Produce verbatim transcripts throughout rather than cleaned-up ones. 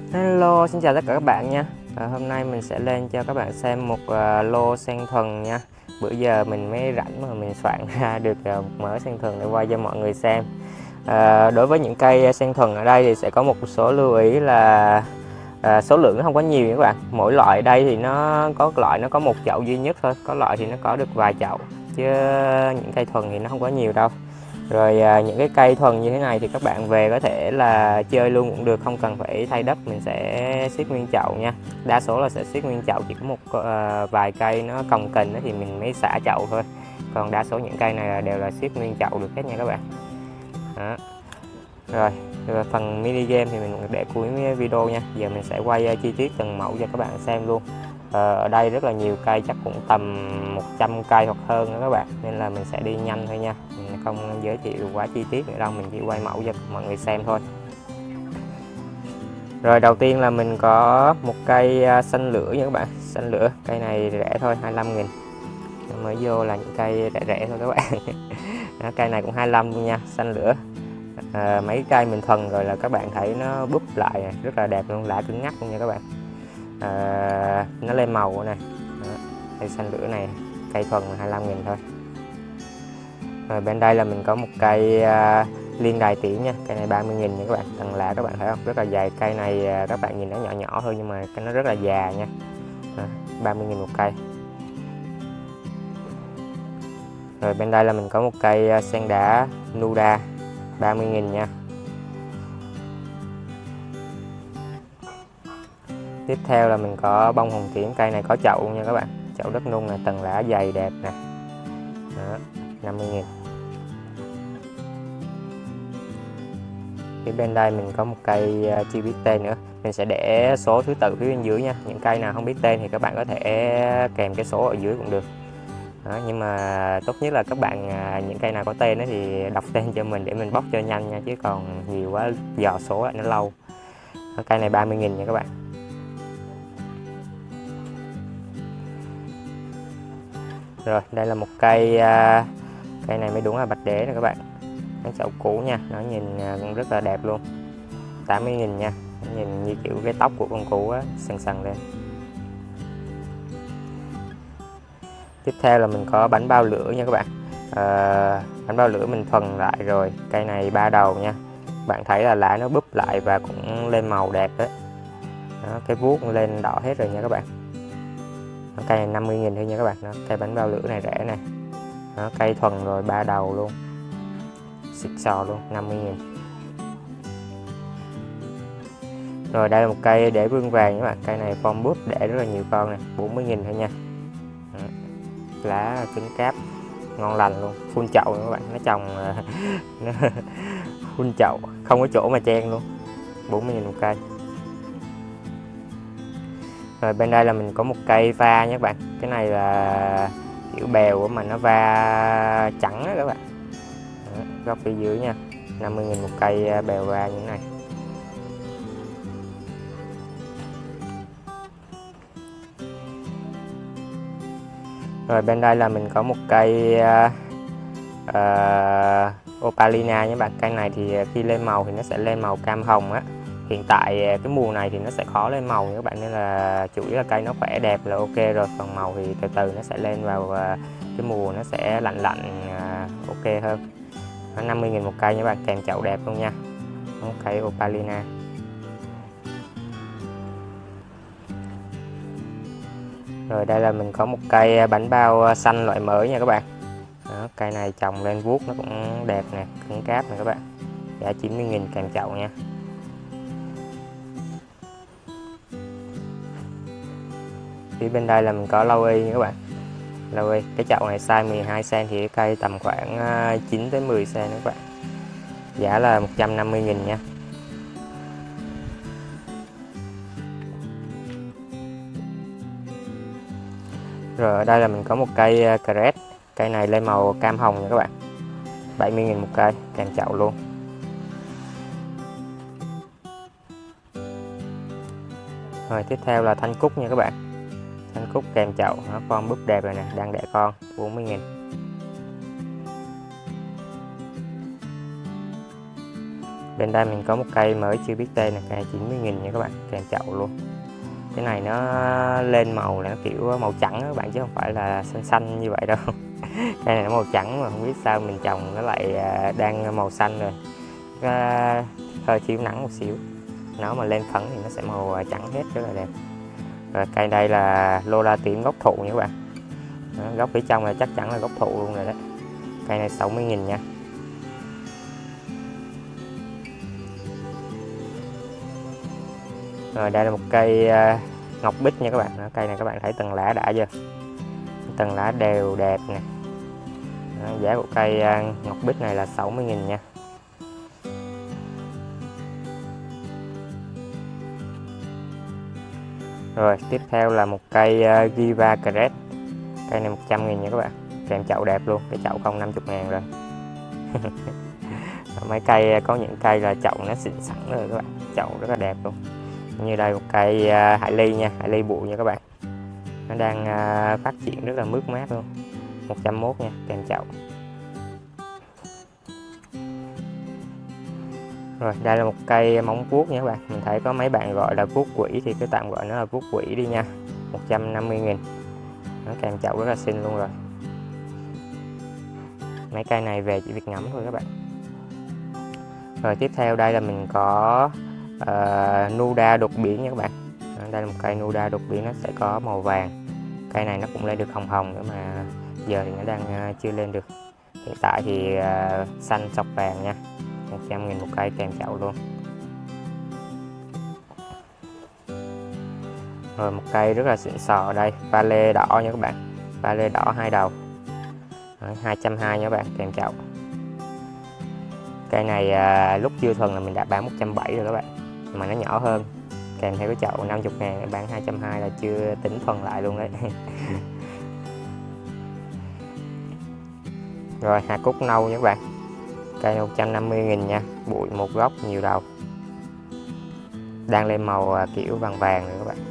Hello, xin chào tất cả các bạn nha. à, Hôm nay mình sẽ lên cho các bạn xem một uh, lô sen thuần nha. Bữa giờ mình mới rảnh mà mình soạn ra được uh, một mớ sen thuần để quay cho mọi người xem. à, Đối với những cây sen thuần ở đây thì sẽ có một số lưu ý là à, số lượng nó không có nhiều nha các bạn. Mỗi loại ở đây thì nó có loại nó có một chậu duy nhất thôi, có loại thì nó có được vài chậu, chứ những cây thuần thì nó không có nhiều đâu. Rồi à, những cái cây thuần như thế này thì các bạn về có thể là chơi luôn cũng được, không cần phải thay đất. Mình sẽ xếp nguyên chậu nha, đa số là sẽ xếp nguyên chậu, chỉ có một à, vài cây nó cồng kềnh thì mình mới xả chậu thôi, còn đa số những cây này đều là xếp nguyên chậu được hết nha các bạn. Đó. Rồi, rồi phần mini game thì mình để cuối video nha. Giờ mình sẽ quay chi tiết từng mẫu cho các bạn xem luôn. Ờ, ở đây rất là nhiều cây, chắc cũng tầm một trăm cây hoặc hơn nữa các bạn, nên là mình sẽ đi nhanh thôi nha, mình không giới thiệu quá chi tiết nữa đâu, mình chỉ quay mẫu cho mọi người xem thôi. Rồi đầu tiên là mình có một cây xanh lửa nha các bạn. Xanh lửa, cây này rẻ thôi, hai mươi lăm nghìn. Mới vô là những cây rẻ rẻ thôi các bạn. Đó, cây này cũng hai mươi lăm luôn nha, xanh lửa. À, mấy cây mình thuần rồi là các bạn thấy nó búp lại này, rất là đẹp luôn, lá cứng ngắc luôn nha các bạn. À, nó lên màu này. Đó, cây xanh lửa này cây thuần hai mươi lăm nghìn thôi. Rồi bên đây là mình có một cây uh, liên đài tỉa nha, cây này ba mươi nghìn nha các bạn. Tầng lá các bạn thấy không, rất là dài. Cây này uh, các bạn nhìn nó nhỏ nhỏ thôi nhưng mà cái nó rất là già nha. À, ba mươi nghìn một cây. Rồi bên đây là mình có một cây uh, sen đá Nuda, ba mươi nghìn nha. Tiếp theo là mình có bông hồng kiểm, cây này có chậu nha các bạn, chậu đất nung này, tầng lá dày đẹp nè. Đó, năm mươi nghìn. Phía bên đây mình có một cây chưa biết tên nữa, mình sẽ để số thứ tự phía bên dưới nha. Những cây nào không biết tên thì các bạn có thể kèm cái số ở dưới cũng được. Đó, nhưng mà tốt nhất là các bạn những cây nào có tên đó thì đọc tên cho mình để mình bóc cho nhanh nha, chứ còn nhiều quá dò số lại nó lâu. Đó, cây này ba mươi nghìn nha các bạn. Rồi đây là một cây cây này mới đúng là bạch đế nè các bạn, cái chậu cũ nha, nó nhìn cũng rất là đẹp luôn, tám mươi nghìn nha. Nó nhìn như kiểu cái tóc của con cú á, sần sần lên. Tiếp theo là mình có bánh bao lửa nha các bạn. à, Bánh bao lửa mình thuần lại rồi, cây này ba đầu nha, bạn thấy là lá nó búp lại và cũng lên màu đẹp đấy. Đó, cái vuốt lên đỏ hết rồi nha các bạn. Đó, cây này năm mươi nghìn thôi nha các bạn. Đó, cây bánh bao lửa này rẻ này. Đó, cây thuần rồi, ba đầu luôn, xịn sò luôn, năm mươi nghìn. Rồi đây là một cây để vương vàng các bạn, cây này form búp để rất là nhiều con này, bốn mươi nghìn thôi nha. Đó, lá cứng cáp, ngon lành luôn, full chậu các bạn, nó trồng nó full chậu, không có chỗ mà chen luôn, bốn mươi nghìn một cây. Rồi bên đây là mình có một cây va nhé các bạn, cái này là kiểu bèo mà nó va trắng đó các bạn. Đó, góc phía dưới nha, năm mươi nghìn một cây bèo va như thế này. Rồi bên đây là mình có một cây uh, uh, Opalina nhé bạn. Cây này thì khi lên màu thì nó sẽ lên màu cam hồng á. Hiện tại cái mùa này thì nó sẽ khó lên màu nha các bạn, nên là chủ yếu là cây nó khỏe đẹp là ok rồi, còn màu thì từ từ nó sẽ lên vào uh, cái mùa nó sẽ lạnh lạnh uh, ok hơn. năm mươi nghìn một cây nha bạn, kèm chậu đẹp luôn nha. Một cây Opalina. Rồi đây là mình có một cây bánh bao xanh loại mới nha các bạn. Đó, cây này trồng lên vuốt nó cũng đẹp nè, cứng cáp nè các bạn, giá chín mươi nghìn kèm chậu nha. Phía bên đây là mình có lâu y nha các bạn. Lâu y, cái chậu này size mười hai xăng-ti-mét thì cái cây tầm khoảng chín tới mười xăng-ti-mét các bạn. Giá là một trăm năm mươi nghìn nha. Rồi ở đây là mình có một cây Cret, cây này lên màu cam hồng nha các bạn, bảy mươi nghìn một cây kèm chậu luôn. Rồi tiếp theo là thanh cúc nha các bạn, thanh cúc kèm chậu, nó con búp đẹp rồi nè, đang đẻ con, bốn mươi nghìn. Bên đây mình có một cây mới chưa biết tên này, cây chín mươi nghìn nha các bạn, kèm chậu luôn. Cái này nó lên màu là nó kiểu màu trắng các bạn, chứ không phải là xanh xanh như vậy đâu. Cây này nó màu trắng mà không biết sao mình trồng nó lại đang màu xanh rồi. Cái hơi thiếu nắng một xíu, nó mà lên phấn thì nó sẽ màu trắng hết, rất là đẹp. Rồi cây đây là lô la tím gốc thụ nha các bạn. Đó, gốc phía trong là chắc chắn là gốc thụ luôn rồi đấy. Cây này sáu mươi nghìn nha. Rồi đây là một cây uh, ngọc bích nha các bạn. Đó, cây này các bạn thấy tầng lá đã chưa, tầng lá đều đẹp nè. Đó, giá của cây uh, ngọc bích này là sáu mươi nghìn nha. Rồi tiếp theo là một cây uh, Giva Crest. Cây này một trăm nghìn nha các bạn, kèm chậu đẹp luôn, cái chậu không năm mươi ngàn rồi. Mấy cây có những cây là chậu nó xịn sẵn rồi các bạn, chậu rất là đẹp luôn. Như đây một cây uh, hải ly nha, hải ly bụi nha các bạn. Nó đang uh, phát triển rất là mướt mát luôn, một trăm mốt nha, kèm chậu. Rồi đây là một cây móng vuốt nha các bạn. Mình thấy có mấy bạn gọi là vuốt quỷ thì cứ tạm gọi nó là vuốt quỷ đi nha, một trăm năm mươi nghìn. Nó kèm chậu rất là xinh luôn rồi. Mấy cây này về chỉ việc ngắm thôi các bạn. Rồi tiếp theo đây là mình có uh, Nuda đột biến nha các bạn. Đây là một cây Nuda đột biến, nó sẽ có màu vàng. Cây này nó cũng lên được hồng hồng nữa mà giờ thì nó đang uh, chưa lên được. Hiện tại thì uh, xanh sọc vàng nha, một trăm nghìn một cây kèm chậu luôn. Rồi một cây rất là xịn sò ở đây, pha lê đỏ nha các bạn, pha lê đỏ hai đầu. Đấy, hai trăm hai mươi nha các bạn, kèm chậu. Cây này à, lúc chưa thuần là mình đã bán một trăm bảy mươi rồi các bạn, mà nó nhỏ hơn, kèm theo cái chậu năm mươi ngàn bán hai trăm hai mươi là chưa tính thuần lại luôn đấy. Rồi hạt cúc nâu nha các bạn, cây một trăm năm mươi nghìn nha, bụi một gốc nhiều đầu, đang lên màu à, kiểu vàng vàng rồi các bạn.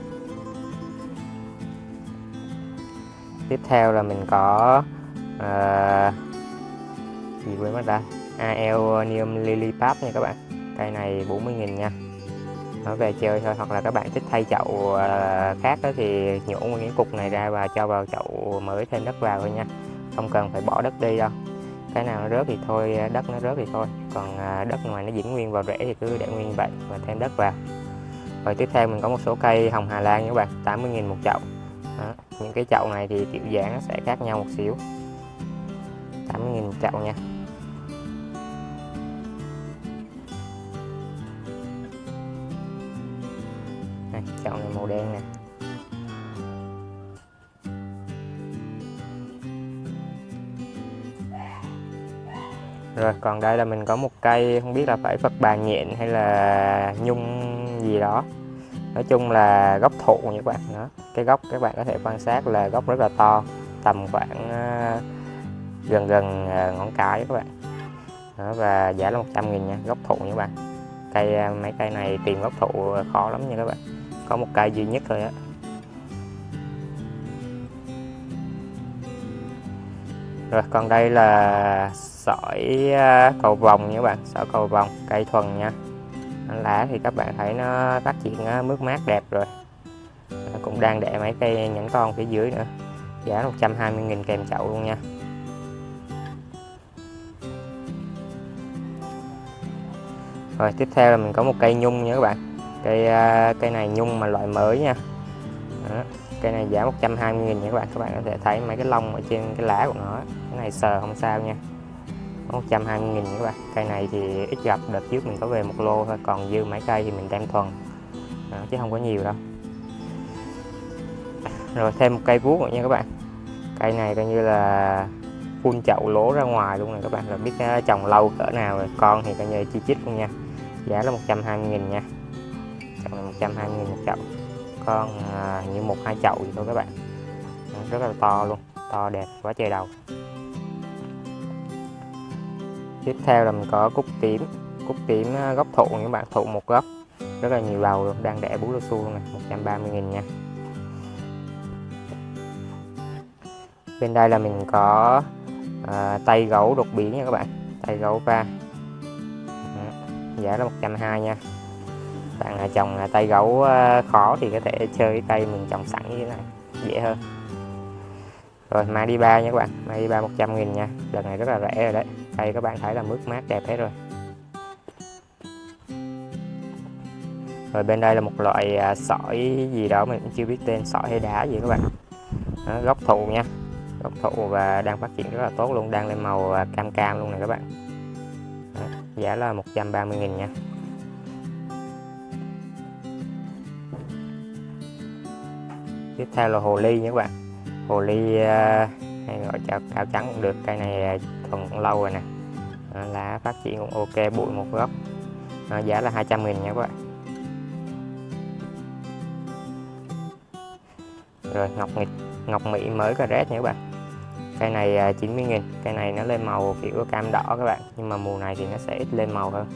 Tiếp theo là mình có uh, gì quên mất ta, Aeonium Lily Pad nha các bạn. Cây này bốn mươi nghìn nha. Nó về chơi thôi, hoặc là các bạn thích thay chậu uh, khác đó thì nhổ nguyên cái cục này ra và cho vào chậu mới, thêm đất vào thôi nha, không cần phải bỏ đất đi đâu. Cái nào nó rớt thì thôi, đất nó rớt thì thôi, còn uh, đất ngoài nó dính nguyên vào rễ thì cứ để nguyên vậy và thêm đất vào. Rồi tiếp theo mình có một số cây hồng Hà Lan nha các bạn, tám mươi nghìn một chậu. Đó, những cái chậu này thì kiểu dáng nó sẽ khác nhau một xíu, tám mươi nghìn một chậu nha. Đây, chậu này màu đen nè. Rồi còn đây là mình có một cây không biết là phải Phật bà nhện hay là nhung gì đó. Nói chung là gốc thụ như các bạn. Đó, cái gốc các bạn có thể quan sát là gốc rất là to, tầm khoảng uh, gần gần uh, ngón cái các bạn. Đó, và giá là một trăm nghìn nha, gốc thụ nha các bạn. Cây uh, mấy cây này tìm gốc thụ khó lắm nha các bạn, có một cây duy nhất thôi á. Rồi còn đây là sỏi uh, cầu vồng nha các bạn, sỏi cầu vồng, cây thuần nha. Lá thì các bạn thấy nó phát triển uh, mướt mát đẹp rồi. Nó cũng đang để mấy cây nhánh con phía dưới nữa. Giá một trăm hai mươi nghìn kèm chậu luôn nha. Rồi tiếp theo là mình có một cây nhung nha các bạn. Cây uh, cây này nhung mà loại mới nha. Đó, cây này giá một trăm hai mươi nghìn nha các bạn. Các bạn có thể thấy mấy cái lông ở trên cái lá của nó. Cái này sờ không sao nha. một trăm hai mươi nghìn nha các bạn. Cây này thì ít gặp, đợt trước mình có về một lô thôi, còn dư mấy cây thì mình đem thuần. Đó, chứ không có nhiều đâu. Rồi thêm một cây vuốt nữa nha các bạn. Cây này coi như là full chậu lố ra ngoài luôn này các bạn, là biết trồng lâu cỡ nào rồi. Con thì coi như chi chít luôn nha. Giá là một trăm hai mươi nghìn nha. Chậu này một trăm hai mươi nghìn một chậu. Con à, như một hai chậu gì thôi các bạn. Rất là to luôn, to đẹp quá trời đầu. Tiếp theo là mình có cúc tím. Cúc tím gốc thụ nha các bạn, thụ một gốc, rất là nhiều đầu luôn, đang đẻ bú lô su luôn này, một trăm ba mươi nghìn nha. Bên đây là mình có à, tay gấu đột biến nha các bạn, tay gấu va. giá là một trăm hai mươi nha. Bạn là trồng tay gấu khó thì có thể chơi cái cây mình trồng sẵn như thế này dễ hơn. Rồi Madiba nha các bạn, Madiba một trăm nghìn nha, đợt này rất là rẻ rồi đấy. Cây các bạn thấy là mướt mát đẹp hết rồi. Rồi bên đây là một loại sỏi gì đó mình cũng chưa biết tên, sỏi hay đá gì các bạn. Đó, gốc thụ nha, gốc thụ và đang phát triển rất là tốt luôn, đang lên màu cam cam luôn này các bạn. Đó, giá là một trăm ba mươi nghìn nha. Tiếp theo là hồ ly nha các bạn. Hồ ly hay gọi chào cao trắng cũng được, cây này thuần cũng lâu rồi nè. Đó, lá phát triển cũng ok, bụi một gốc. Đó, giá là hai trăm nghìn nha các bạn. Rồi ngọc nghịch, ngọc mỹ mới cà rét nha các bạn. Cây này chín mươi nghìn, cây này nó lên màu kiểu cam đỏ các bạn, nhưng mà mùa này thì nó sẽ ít lên màu hơn.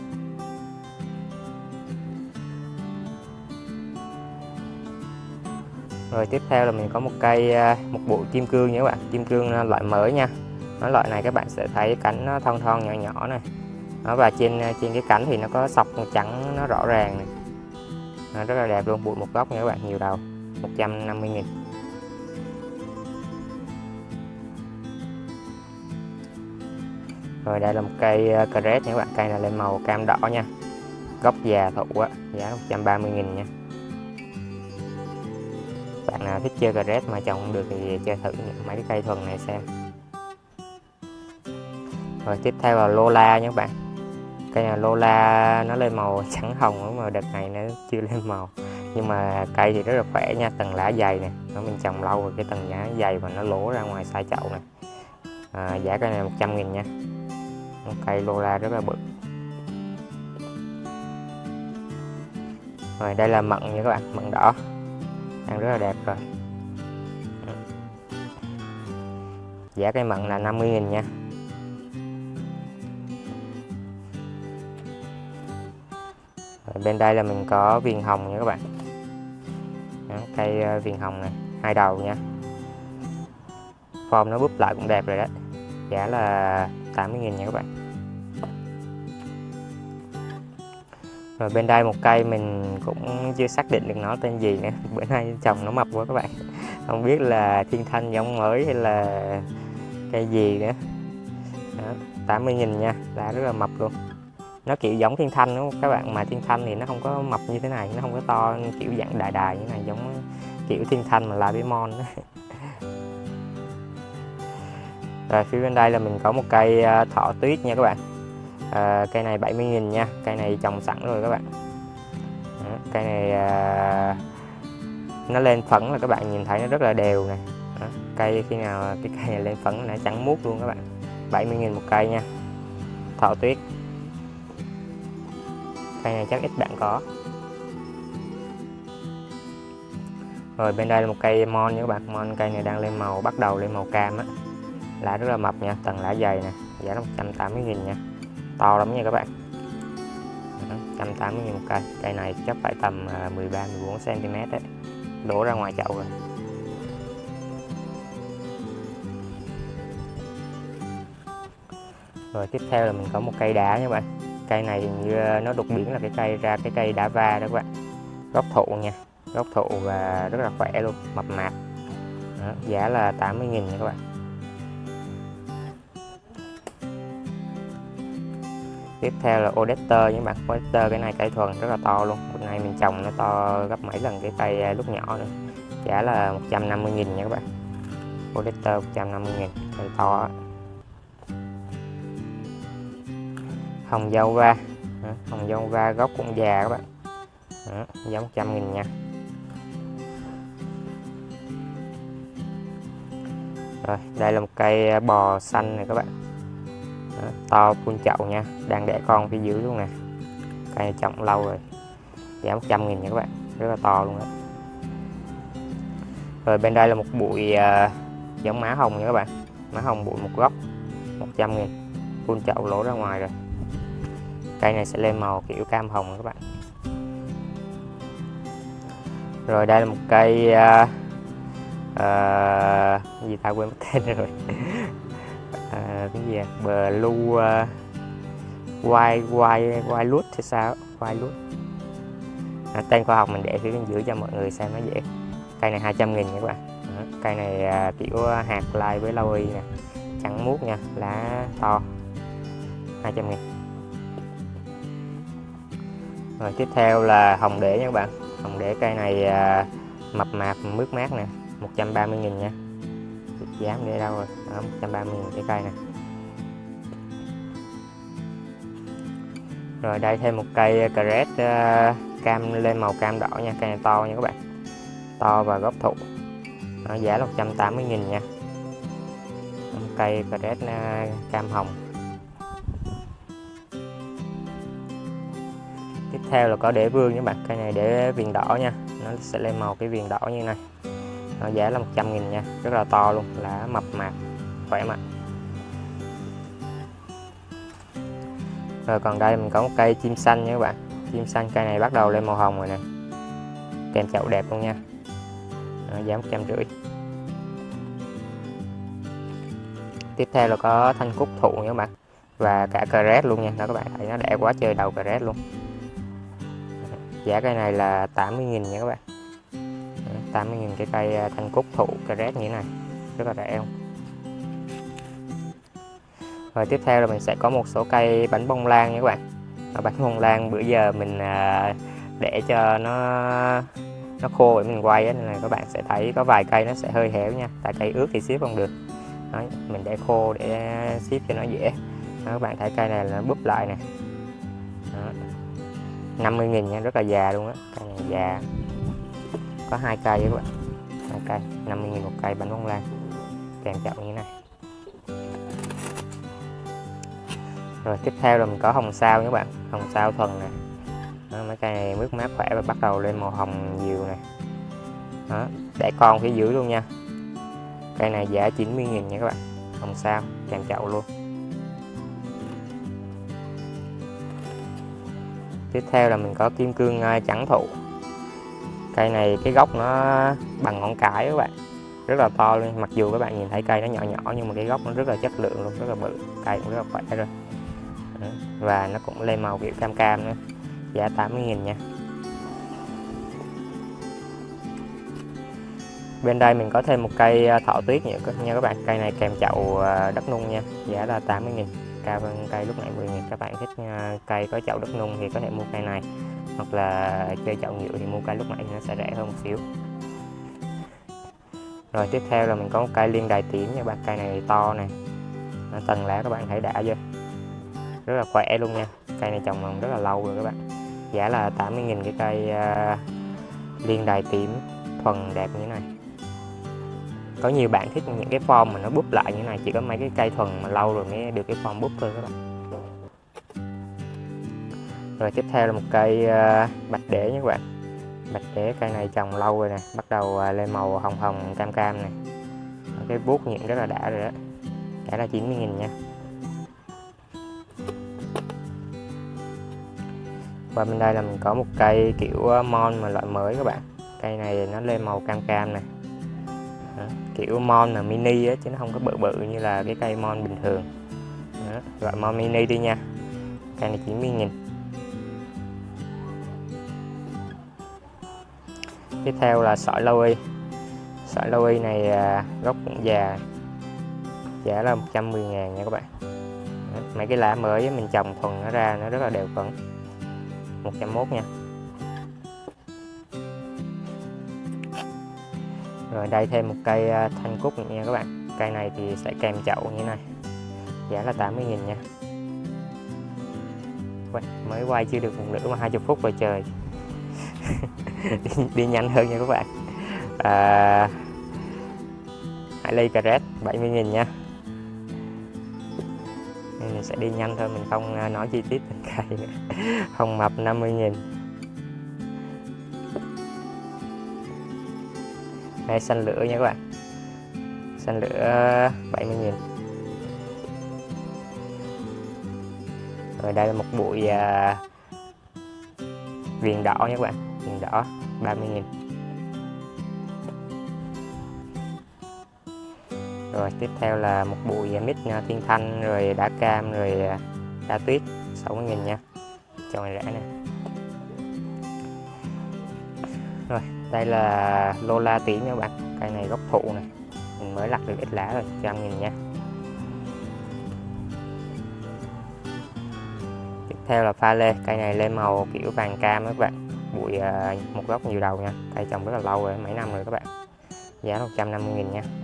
Rồi tiếp theo là mình có một cây, một bộ kim cương nha các bạn, kim cương loại mới nha. Nó loại này các bạn sẽ thấy cánh nó thon thon nhỏ nhỏ này. Đó, và trên trên cái cánh thì nó có sọc trắng nó rõ ràng này. Nó rất là đẹp luôn, bụi một gốc nha các bạn, nhiều đầu, một trăm năm mươi nghìn. Rồi đây là một cây cà rét nha các bạn, cây này lên màu cam đỏ nha. Gốc già thụ á, giá một trăm ba mươi nghìn nha. Bạn nào thích chơi cà rét mà trồng không được thì chơi thử mấy cái cây thuần này xem. Rồi tiếp theo là Lola nha các bạn. Cây này Lola nó lên màu trắng hồng, mà đợt này nó chưa lên màu. Nhưng mà cây thì rất là khỏe nha, tầng lá dày nè. Nó mình trồng lâu rồi, cái tầng lá dày và nó lố ra ngoài sai chậu này. À, giá cây này một trăm nghìn nha. Một cây Lola rất là bự. Rồi đây là mận nha các bạn, mận đỏ. Đang rất là đẹp rồi. Giá cây mận là năm mươi nghìn nha. Rồi bên đây là mình có viền hồng nha các bạn. Đó, cây viền hồng này, hai đầu nha. Form nó búp lại cũng đẹp rồi đấy. Giá là tám mươi nghìn nha các bạn. Rồi bên đây một cây mình cũng chưa xác định được nó tên gì nữa. Bữa nay trồng nó mập quá các bạn. Không biết là thiên thanh giống mới hay là cây gì nữa. Đó, tám mươi nghìn nha, lá rất là mập luôn. Nó kiểu giống thiên thanh đúng không các bạn, mà thiên thanh thì nó không có mập như thế này, nó không có to kiểu dạng đài đài như thế này, giống kiểu thiên thanh mà là Lemon đó. Rồi phía bên đây là mình có một cây thọ tuyết nha các bạn. À, cây này bảy mươi nghìn nha, cây này trồng sẵn rồi các bạn. Đó, cây này à, nó lên phấn là các bạn nhìn thấy nó rất là đều nè. Đó, cây khi nào cái cây này lên phấn là trắng muốt luôn các bạn. bảy mươi nghìn một cây nha, thọ tuyết. Cây này chắc ít bạn có. Rồi bên đây là một cây mon nha các bạn, mon cây này đang lên màu, bắt đầu lên màu cam á. Lá rất là mập nha, tầng lá dày nè, giá là một trăm tám mươi nghìn nha. To lắm nha các bạn. Đó, một trăm tám mươi nghìn một cây. Cây này chắc phải tầm mười ba mười bốn xăng ti mét đấy. Đổ ra ngoài chậu rồi. Rồi tiếp theo là mình có một cây đá nha các bạn. Cây này như nó đột biến là cái cây ra cái cây đá va đó các bạn. Gốc thụ nha, gốc thụ và rất là khỏe luôn, mập mạp. Đó, giá là tám mươi nghìn nha các bạn. Tiếp theo là Odester những bạn. Odester cái này cây thuần rất là to luôn. Bữa nay mình trồng nó to gấp mấy lần cái cây lúc nhỏ nữa. Giá là một trăm năm mươi nghìn nha các bạn. Odester một trăm năm mươi nghìn, cây to. Hồng dâu va. Đó, hồng dâu va gốc cũng già các bạn. Đó, giá một trăm nghìn nha. Rồi đây là một cây bò xanh này các bạn. Đó, to full chậu nha, đang đẻ con phía dưới luôn nè. Cây này trồng lâu rồi. Giá một trăm nghìn nha các bạn, rất là to luôn đó. Rồi bên đây là một bụi uh, giống má hồng nha các bạn. Má hồng bụi một gốc, một trăm nghìn, full chậu lỗ ra ngoài rồi. Cây này sẽ lên màu kiểu cam hồng các bạn. Rồi đây là một cây uh, uh, gì ta quên mất tên rồi. À, cái gì à? Blue uh, White White White Lút thì sao? White Lút. À, tên khoa học mình để phía bên dưới cho mọi người xem nó dễ. Cây này hai trăm nghìn nha các bạn. Đó, cây này à, kiểu hạt lai với lâu y nè, trắng muốt nha, lá to, hai trăm nghìn. Rồi tiếp theo là hồng đế nha các bạn. Hồng đế cây này à, mập mạp mướt mát nè, một trăm ba mươi nghìn nha. Dám để đâu rồi? Đó, một trăm ba mươi nghìn cái cây này. Rồi đây thêm một cây cà rét uh, cam lên màu cam đỏ nha, cây này to nha các bạn, to và gốc thụ. Đó, giá là một trăm tám mươi nghìn nha. Cây cà rét uh, cam hồng. Tiếp theo là có đế vương các bạn, cây này để viền đỏ nha, nó sẽ lên màu cái viền đỏ như này. Nó giá là một trăm nghìn nha, rất là to luôn, lá mập mạp, khỏe mạnh. Rồi còn đây mình có một cây chim xanh nha các bạn. Chim xanh cây này bắt đầu lên màu hồng rồi nè, kèm chậu đẹp luôn nha. Đó, giá một trăm rưỡi. Tiếp theo là có thanh cúc thụ nha các bạn, và cả cà rét luôn nha. Đó các bạn thấy nó đẻ quá trời đầu cà rét luôn. Giá cây này là tám mươi nghìn nha các bạn. Đó, tám mươi nghìn cái cây thanh cúc thụ cà rét như thế này, rất là rẻ không. Rồi tiếp theo là mình sẽ có một số cây bánh bông lan nha các bạn. Ở bánh bông lan bữa giờ mình để cho nó nó khô để mình quay á, nên là các bạn sẽ thấy có vài cây nó sẽ hơi héo nha, tại cây ướt thì ship không được. Đó, mình để khô để ship cho nó dễ. Đó, các bạn thấy cây này là nó búp lại nè. Đó, năm mươi nghìn nha, rất là già luôn á, cây này già. Có hai cây các bạn, hai cây, năm mươi nghìn một cây bánh bông lan, kèm chậu như thế này. Rồi tiếp theo là mình có hồng sao nha các bạn, hồng sao thuần nè. Đó, mấy cây này mướt mát khỏe và bắt đầu lên màu hồng nhiều nè. Đó, để con phía dưới luôn nha. Cây này giá chín mươi nghìn nha các bạn, hồng sao kèm chậu luôn. Tiếp theo là mình có kim cương trắng thụ. Cây này cái gốc nó bằng ngón cái các bạn, rất là to luôn. Mặc dù các bạn nhìn thấy cây nó nhỏ nhỏ nhưng mà cái gốc nó rất là chất lượng luôn, rất là bự, cây cũng rất là khỏe rồi. Và nó cũng lên màu kiểu cam cam nữa, giá tám mươi nghìn nha. Bên đây mình có thêm một cây thọ tuyết nha các bạn. Cây này kèm chậu đất nung nha, giá là tám mươi nghìn, cao hơn cây lúc nãy mười nghìn. Các bạn thích cây có chậu đất nung thì có thể mua cây này, hoặc là chơi chậu nhựa thì mua cây lúc nãy nó sẽ rẻ hơn một xíu. Rồi tiếp theo là mình có một cây liên đài tím nha bạn. Cây này to này, tầng lá các bạn thấy đã chưa, rất là khỏe luôn nha. Cây này trồng rất là lâu rồi các bạn, giá là tám mươi nghìn cái cây uh, liên đài tím thuần đẹp như thế này. Có nhiều bạn thích những cái form mà nó búp lại như thế này, chỉ có mấy cái cây thuần mà lâu rồi mới được cái form búp thôi các bạn. Rồi tiếp theo là một cây uh, bạch đế nha các bạn. Bạch đế cây này trồng lâu rồi nè, bắt đầu uh, lên màu hồng hồng cam cam này. Cái vuốt nhịn rất là đã rồi đó, giá là chín mươi nghìn nha. Và bên đây là mình có một cây kiểu mon mà loại mới các bạn. Cây này nó lên màu cam cam này. Đó, kiểu mon là mini á, chứ nó không có bự bự như là cái cây mon bình thường. Đó, loại mon mini đi nha. Cây này chín mươi nghìn. Tiếp theo là sỏi lâu y. Sỏi lâu y này gốc cũng già, giá là một trăm mười ngàn nha các bạn. Đó, mấy cái lá mới mình trồng thuần nó ra nó rất là đều phấn, một trăm mốt nha. Rồi đây thêm một cây thanh cúc nữa nha các bạn. Cây này thì sẽ kèm chậu như thế này, giá là tám mươi nghìn nha. Mới quay chưa được một nửa mà hai mươi phút rồi trời. đi, đi nhanh hơn nha các bạn. à, Hải ly cà rét bảy mươi nghìn nha. Mình sẽ đi nhanh thôi, mình không nói chi tiết từng cây nữa. Hồng mập năm mươi nghìn. Đây xanh lửa nha các bạn, xanh lửa bảy mươi nghìn. Rồi đây là một bụi à, viền đỏ nha các bạn, viền đỏ ba mươi nghìn. Rồi tiếp theo là một bụi mít thiên thanh, rồi đá cam, rồi đá tuyết sáu mươi nghìn nha. Chậu này rẻ nè. Rồi, đây là Lola tím nha các bạn. Cây này gốc thụ này, mình mới lặt được ít lá rồi, trăm nghìn nha. Tiếp theo là pha lê, cây này lên màu kiểu vàng cam các bạn. Bụi uh, một gốc nhiều đầu nha. Cây trồng rất là lâu rồi, mấy năm rồi các bạn. Giá một trăm năm mươi nghìn nha.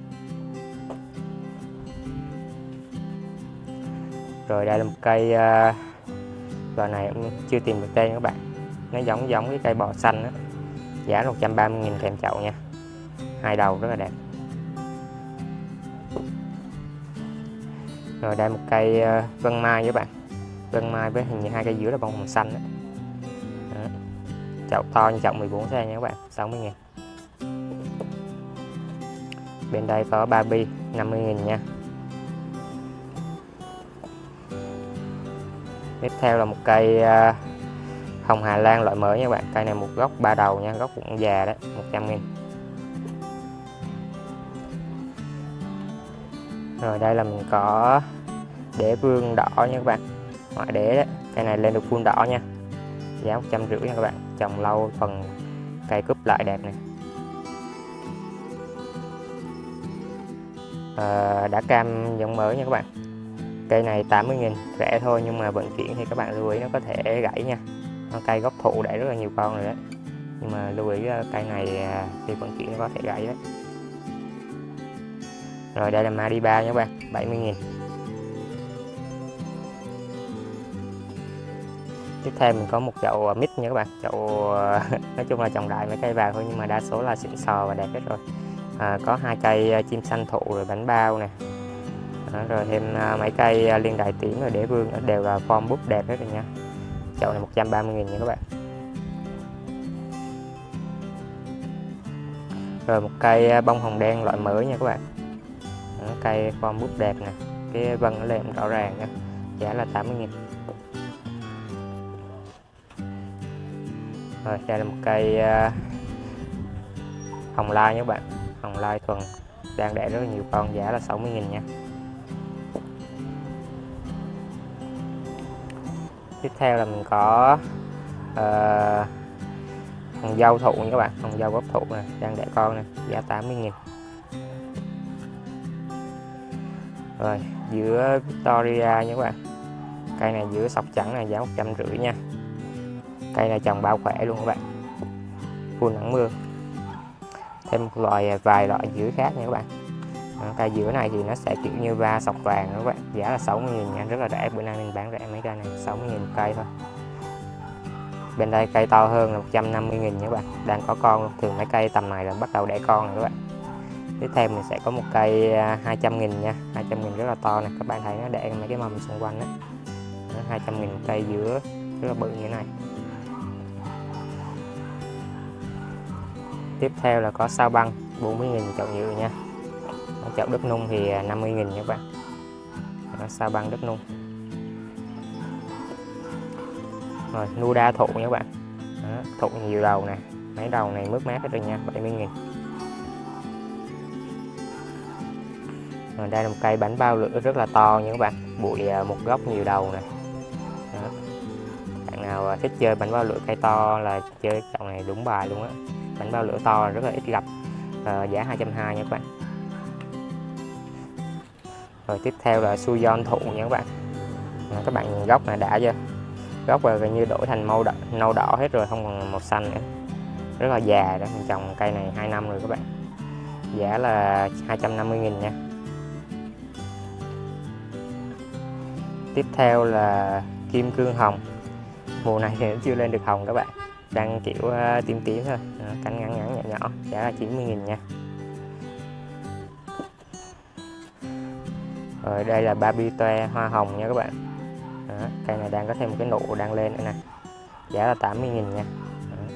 Rồi đây là một cây uh, loại này cũng chưa tìm được tên các bạn. Nó giống giống cái cây bò xanh đó. Giá một trăm ba mươi nghìn kèm chậu nha. Hai đầu rất là đẹp. Rồi đây một cây uh, vân mai các bạn. Vân mai với hình như hai cây dưới là bông hồng xanh đó. Đó. Chậu to như chậu mười bốn xăng nha các bạn, sáu mươi nghìn. Bên đây có Barbie năm mươi nghìn nha. Tiếp theo là một cây uh, hồng Hà Lan loại mới nha các bạn. Cây này một gốc ba đầu nha, gốc cũng già đấy, một trăm nghìn. Rồi đây là mình có đế vương đỏ nha các bạn. Ngoại đế đấy, cây này lên được full đỏ nha. Giá một trăm rưỡi nha các bạn. Trồng lâu phần cây cúp lại đẹp này. À, đá cam giống mới nha các bạn. Cây này tám mươi nghìn, rẻ thôi nhưng mà vận chuyển thì các bạn lưu ý nó có thể gãy nha. Nó cây gốc thụ để rất là nhiều con rồi đấy. Nhưng mà lưu ý cây này thì vận chuyển nó có thể gãy đấy. Rồi đây là Mariba nha các bạn, bảy mươi nghìn. Tiếp theo mình có một chậu mít nha các bạn. Chậu nói chung là trồng đại mấy cây vào thôi nhưng mà đa số là xịn sò và đẹp hết rồi. À, có hai cây chim xanh thụ rồi bánh bao này. Đó, rồi thêm mấy cây liên đài tím rồi đế vương đều là form búp đẹp hết rồi nha. Chậu này một trăm ba mươi nghìn nha các bạn. Rồi một cây bông hồng đen loại mới nha các bạn. Đó, cây form búp đẹp nè, cái vân nó lên rõ ràng nha. Giá là tám mươi nghìn. Rồi đây là một cây uh, hồng lai nha các bạn. Hồng lai thuần đang đẻ rất là nhiều con, giá là sáu mươi nghìn nha. Tiếp theo là mình có uh, hồng dâu thụ nha các bạn. Hồng dâu gốc thụ này, đang đẻ con này, giá tám mươi nghìn. Rồi giữa Victoria nha các bạn. Cây này giữa sọc trắng này, giá một trăm rưỡi nha. Cây này trồng bao khỏe luôn các bạn, full nắng mưa. Thêm một loại vài loại dứa khác nha các bạn. Đó, cây dứa này thì nó sẽ kiểu như va sọc vàng đó các bạn. Giá là sáu mươi nghìn nha, rất là rẻ. Bữa nay mình bán rẻ mấy cây này, sáu mươi nghìn một cây thôi. Bên đây cây to hơn là một trăm năm mươi nghìn nha các bạn, đang có con luôn. Thường mấy cây tầm này là bắt đầu đẻ con rồi các bạn. Tiếp theo mình sẽ có một cây hai trăm nghìn nha. Hai trăm nghìn rất là to này, các bạn thấy nó đẻ mấy cái mầm xung quanh đó. Đó, hai trăm nghìn cây dứa rất là bự như thế này. Tiếp theo là có sao băng bốn mươi nghìn chậu nhựa nha. Chậu đất nung thì năm mươi nghìn nha các bạn. Đó, sao băng đất nung. Rồi Nuda thụ nha các bạn. Đó, thụ nhiều đầu nè, mấy đầu này mướt mát hết rồi nha, bảy mươi nghìn. Rồi đây là một cây bánh bao lửa rất là to nha các bạn. Bụi một gốc nhiều đầu nè. Đó. Bạn nào thích chơi bánh bao lửa cây to là chơi chậu này đúng bài luôn á. Bánh bao lửa to rất là ít gặp. À, giá hai trăm hai mươi nha các bạn. Rồi tiếp theo là Suyon thụ nha các bạn. À, các bạn nhìn gốc này đã chưa? Gốc là gần như đổi thành màu đỏ, nâu đỏ hết rồi, không còn màu xanh nữa. Rất là già đó, mình trồng cây này hai năm rồi các bạn. Giá là hai trăm năm mươi nghìn nha. Tiếp theo là kim cương hồng. Mùa này thì nó chưa lên được hồng các bạn, đang kiểu uh, tím tím thôi. Đó, cánh ngắn ngắn nhỏ nhỏ, giá là chín mươi nghìn nha. Rồi đây là Barbie toe hoa hồng nha các bạn. Đó, cây này đang có thêm một cái nụ đang lên nữa nè, giá là tám mươi nghìn nha. Đó.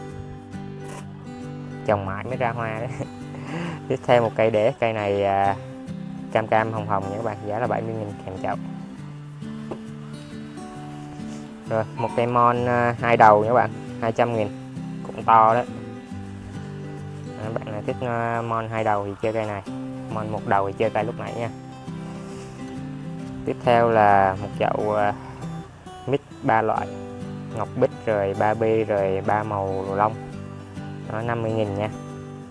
Trồng mãi mới ra hoa đấy. Tiếp theo một cây đế, cây này uh, cam cam hồng hồng nha các bạn, giá là bảy mươi nghìn kèm chậu. Rồi một cây mon uh, hai đầu nha các bạn, hai trăm nghìn, cũng to đấy. Đó, bạn nào thích uh, mon hai đầu thì chơi cây này, mon một đầu thì chơi cây lúc nãy nha. Tiếp theo là một chậu uh, mix ba loại ngọc bích rồi ba B rồi ba màu lông, nó năm mươi nghìn nha.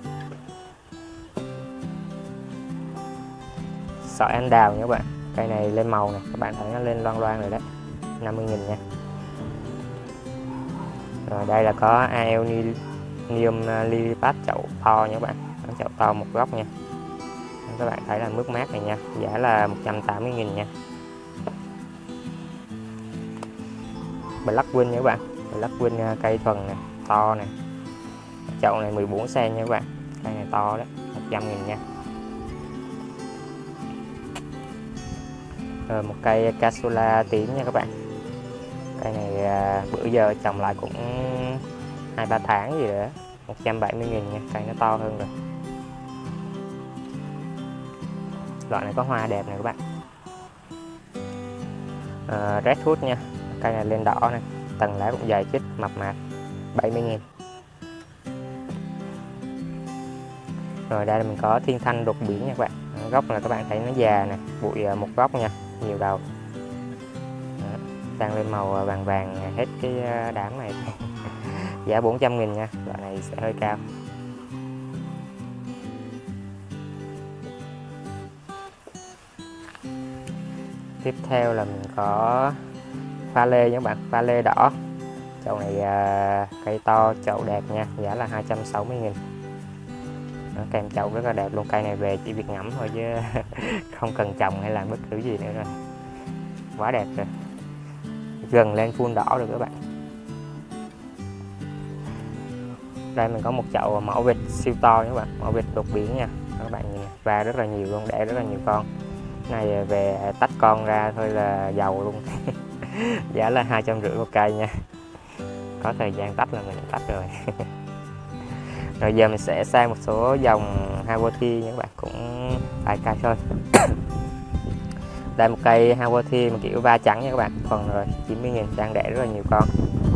Sỏi anh đào nha các bạn, cây này lên màu này, các bạn thấy nó lên loang loang rồi đấy, năm mươi nghìn nha. Rồi đây là có Aeonium Lilipat chậu to nha các bạn, nó chậu to một góc nha, các bạn thấy là mướt mát này nha, giá là một trăm tám mươi nghìn nha. Blackwing nha các bạn, Blackwing cây thuần này, to này, chậu này mười bốn xăng nha các bạn, cây này to đấy, một trăm nghìn nha. Rồi một cây Casula tím nha các bạn, cây này à, bữa giờ trồng lại cũng hai ba tháng gì nữa, một trăm bảy mươi nghìn nha, cây nó to hơn rồi. Loại này có hoa đẹp này các bạn. à, Redwood nha, cây này lên đỏ này, tầng lá cũng dày chít mập mạp, bảy mươi nghìn. Rồi đây là mình có thiên thanh đột biển nha các bạn, gốc là các bạn thấy nó già nè, bụi một góc nha, nhiều đầu. Đó, đang lên màu vàng vàng hết cái đám này. Giá bốn trăm nghìn nha, loại này sẽ hơi cao. Tiếp theo là mình có pha lê nha các bạn, pha lê đỏ, chậu này à, cây to, chậu đẹp nha, giá là hai trăm sáu mươi nghìn. Nó kèm chậu rất là đẹp luôn, cây này về chỉ việc ngắm thôi chứ không cần trồng hay làm bất cứ gì nữa rồi, quá đẹp rồi, gần lên full đỏ được các bạn. Đây mình có một chậu mẫu vịt siêu to nha các bạn, mẫu vịt đột biến nha, các bạn nhìn và rất là nhiều luôn, đẻ rất là nhiều con. Này về tách con ra thôi là giàu luôn. Giá là hai trăm rưỡi một cây nha, có thời gian tách là mình tách rồi. Rồi giờ mình sẽ sang một số dòng Haworthy nha các bạn, cũng vài cây thôi. Đây một cây Haworthy mà kiểu va trắng nha các bạn, còn rồi chín mươi nghìn, đang đẻ rất là nhiều con.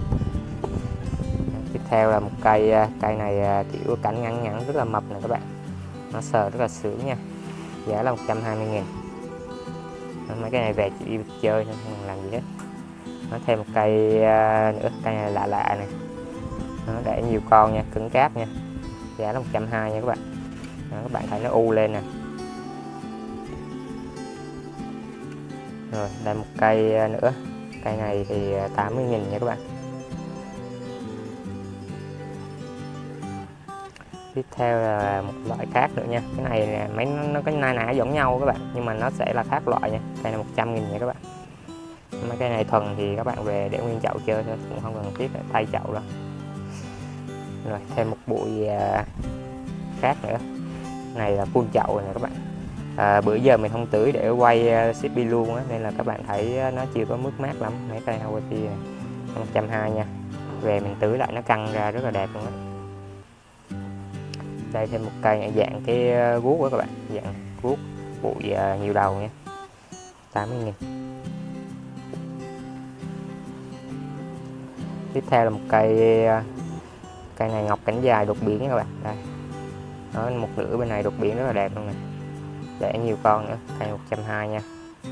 Tiếp theo là một cây cây này kiểu cánh ngắn ngắn rất là mập này các bạn, nó sờ rất là sướng nha, giá là một trăm hai mươi nghìn. Mấy cái này về chỉ đi chơi thôi, không làm gì hết. Nó thêm một cây nữa, cây này lạ lạ này, nó đẻ nhiều con nha, cứng cáp nha, giá là một trăm hai mươi nha các bạn. Đó, các bạn thấy nó u lên nè. Rồi đây một cây nữa, cây này thì tám mươi nghìn nha các bạn. Tiếp theo là một loại khác nữa nha, cái này là mấy nó, nó có na ná giống nhau các bạn, nhưng mà nó sẽ là khác loại nha. Cây này một trăm nghìn nha các bạn. Mấy cây này thuần thì các bạn về để nguyên chậu chơi thôi, cũng không cần thiết phải tay chậu đâu. Rồi thêm một bụi khác nữa, này là full chậu này các bạn. À, bữa giờ mình không tưới để quay xê pê luôn á, nên là các bạn thấy nó chưa có mướt mát lắm. Mấy cây Haworthy này một trăm hai mươi nha, về mình tưới lại nó căng ra rất là đẹp luôn á. Đây thêm một cây này, dạng cái guốc đó các bạn, dạng guốc bụi nhiều đầu nha, tám mươi nghìn. Tiếp theo là một cây cây này ngọc cánh dài đột biến nha các bạn. Đây đó, một nửa bên này đột biến rất là đẹp luôn này, đẻ nhiều con nữa, cây một trăm hai mươi nha.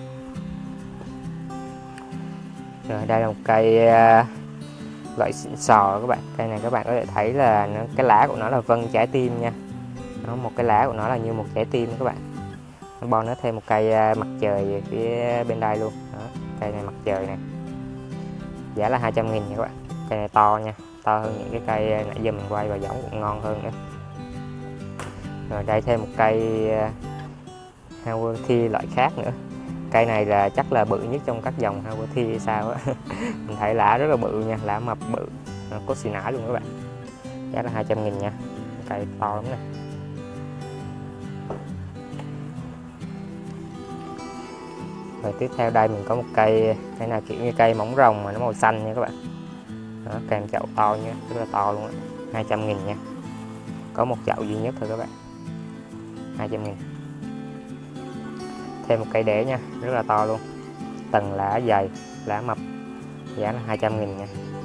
Rồi đây là một cây loại xịn sò các bạn, cây này các bạn có thể thấy là nó, cái lá của nó là vân trái tim nha, nó một cái lá của nó là như một trái tim các bạn. Nó bon nó thêm một cây mặt trời phía bên đây luôn đó, cây này mặt trời này, giá là hai trăm nghìn nha các bạn. Cây này to nha, to hơn những cái cây nãy giờ mình quay và giống cũng ngon hơn nữa. Rồi đây thêm một cây Haworthy loại khác nữa, cây này là chắc là bự nhất trong các dòng Haworthy hay sao á. Mình thấy lá rất là bự nha, lá mập bự, có xì nải luôn các bạn, giá là hai trăm nghìn nha, cây to lắm này. Rồi tiếp theo đây mình có một cây, cây này kiểu như cây móng rồng mà nó màu xanh nha các bạn. Đó, kèm chậu to nha, rất là to luôn á, hai trăm nghìn nha. Có một chậu duy nhất thôi các bạn, hai trăm nghìn. Thêm một cây đế nha, rất là to luôn, tầng lá dày, lá mập, giá là hai trăm nghìn nha.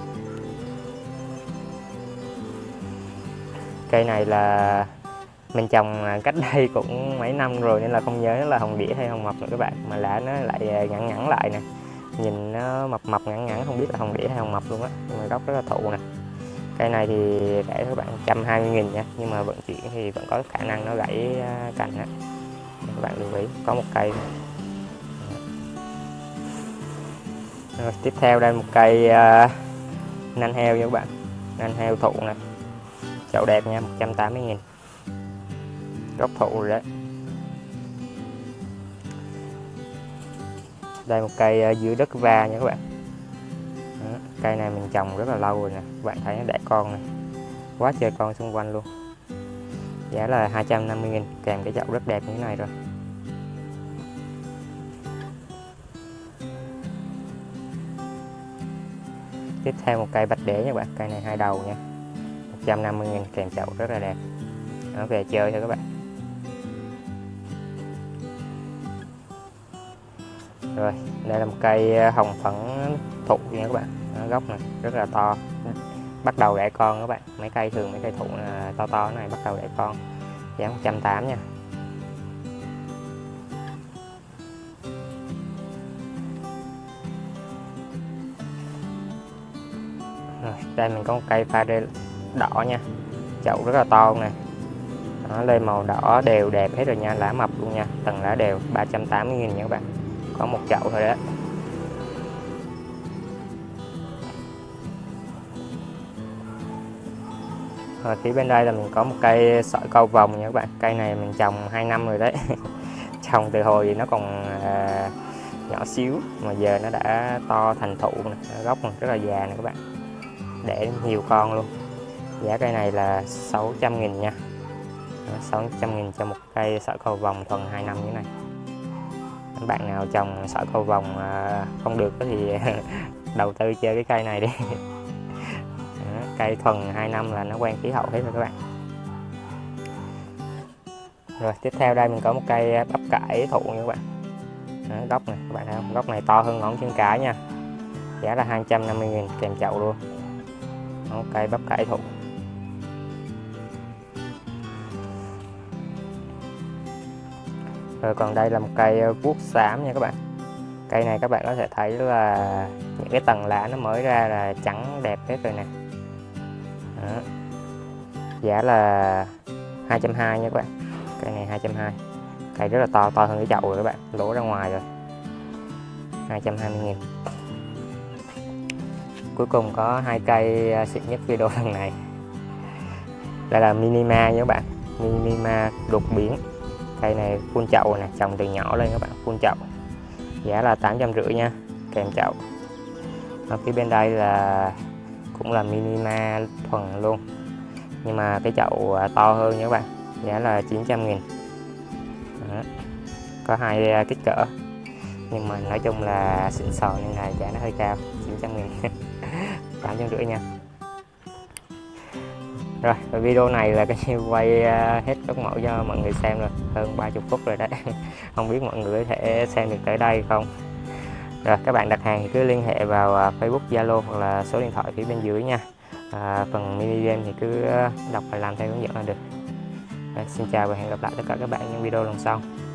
Cây này là mình trồng cách đây cũng mấy năm rồi nên là không nhớ nó là hồng đĩa hay hồng mập nữa các bạn, mà lá nó lại ngắn ngắn lại nè, nhìn nó mập mập ngắn ngắn, không biết là hồng đĩa hay hồng mập luôn á, nhưng mà gốc rất là thụ nè. Cây này thì rẻ các bạn một trăm hai mươi nghìn nha, nhưng mà vận chuyển thì vẫn có khả năng nó gãy cành á, các bạn lưu ý. Có một cây. Rồi, tiếp theo đây một cây uh, nanh heo nha các bạn, nanh heo thụ nè, chậu đẹp nha, một trăm tám mươi nghìn, gốc thụ rồi đấy. Đây một cây uh, dưới đất va nha các bạn. Đó, cây này mình trồng rất là lâu rồi nè, các bạn thấy nó đẻ con này, quá trời con xung quanh luôn. Giá là hai trăm năm mươi nghìn, kèm cái chậu rất đẹp như thế này rồi. Tiếp theo một cây bạch đế nha các bạn, cây này hai đầu nha, một trăm năm mươi nghìn, kèm chậu rất là đẹp. Nó về chơi thôi các bạn. Rồi, đây là một cây hồng phấn thụ nha các bạn. Nó gốc này rất là to, bắt đầu đẻ con các bạn. Mấy cây thường mấy cây thụ to to này bắt đầu đẻ con. Giá một trăm tám mươi nha. Rồi, đây mình có một cây pha rê đỏ nha, chậu rất là to nè, nó lên màu đỏ đều đẹp hết rồi nha, lá mập luôn nha, tầng lá đều, ba trăm tám mươi nghìn nha các bạn, có một chậu thôi đó. Rồi phía bên đây là mình có một cây sỏi câu vồng nha các bạn, cây này mình trồng hai năm rồi đấy. Trồng từ hồi nó còn à, nhỏ xíu mà giờ nó đã to thành thụ nè, gốc rất là già nè các bạn, để nhiều con luôn. Giá cây này là sáu trăm nghìn nha, sáu trăm nghìn cho một cây sỏi cầu vồng thuần hai năm như thế này. Các bạn nào trồng sỏi cầu vồng không được thì đầu tư chơi cái cây này đi. Cây thuần hai năm là nó quen khí hậu hết rồi các bạn. Rồi tiếp theo đây mình có một cây bắp cải thụ nha các bạn. Đó, gốc này các bạn thấy không, gốc này to hơn ngón chân cái nha, giá là hai trăm năm mươi nghìn, kèm chậu luôn. Đó, cây bắp cải thụ. Rồi còn đây là một cây vuốt xám nha các bạn. Cây này các bạn có thể thấy là những cái tầng lá nó mới ra là trắng đẹp hết rồi nè. Đó. Giá là hai trăm hai mươi nha các bạn. Cây này hai trăm hai mươi. Cây rất là to, to hơn cái chậu rồi các bạn, lỗ ra ngoài rồi. hai trăm hai mươi nghìn. Cuối cùng có hai cây xịn nhất video lần này. Đây là Minima nha các bạn, Minima đột biến. Cây này phun chậu nè, trồng từ nhỏ lên các bạn, phun chậu. Giá là tám trăm rưỡi nha, kèm chậu. Ở phía bên đây là cũng là Minima thuần luôn, nhưng mà cái chậu to hơn nha các bạn, giá là chín trăm nghìn. Đó. Có hai kích cỡ, nhưng mà nói chung là xịn sò nên là giá nó hơi cao, chín trăm nghìn. tám trăm rưỡi nha. Rồi, video này là cái như quay hết các mẫu cho mọi người xem rồi, hơn ba mươi phút rồi đấy. Không biết mọi người có thể xem được tới đây không. Rồi các bạn đặt hàng thì cứ liên hệ vào Facebook, Zalo hoặc là số điện thoại phía bên dưới nha. À, phần mini game thì cứ đọc và làm theo hướng dẫn là được. Rồi, xin chào và hẹn gặp lại tất cả các bạn trong video lần sau.